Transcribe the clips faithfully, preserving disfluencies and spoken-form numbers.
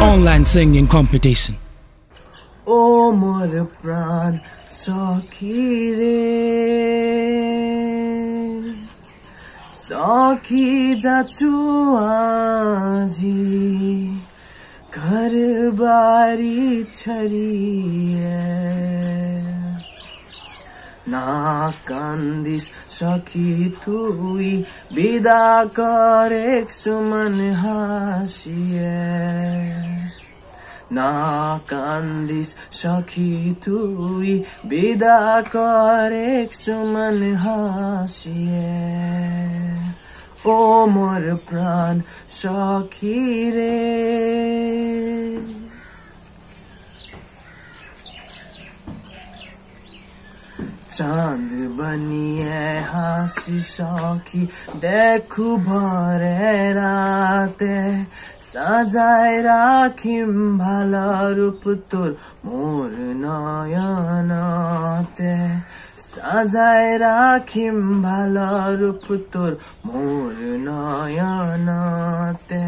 Online singing competition. O mor pran sakhi re, sakhi jachu aji, घर बारी छरी ना कांदिस सखी तुई विदा करेक सुमन हासिए ना कांदिस सखी तुई विदा करेक सुमन हासिए ओ मोर प्राण सखी रे चांद बनिए हासी सखी देखु भरे राते सजाए राखिम भाला रूप तोर मोर नयनते सजाए राखिम भाला रूप तोर मोर नयनते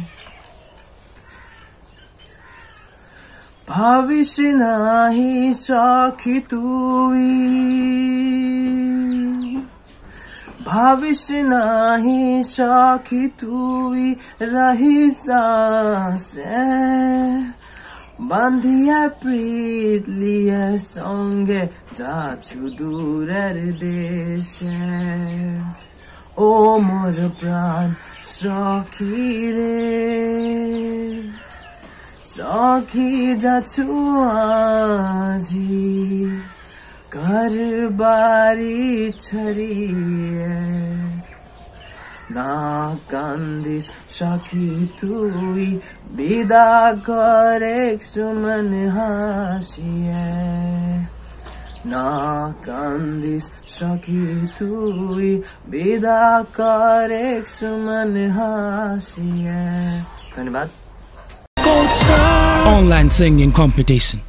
भविष्य नाही सखी तुई भविष्य नाही सखी तुई रही सासे बंधिया प्रीत लिए संगे जाछु दूरेर देशे ओ मोर प्राण सखी रे सखी जाछु आजी घर बारी छरिए ना कांदिस सखी तुई विदा करेक सुमन हासिए ना कांदिस सखी तुई विदा करेक सुमन हासिए। धन्यवाद। Online singing competition.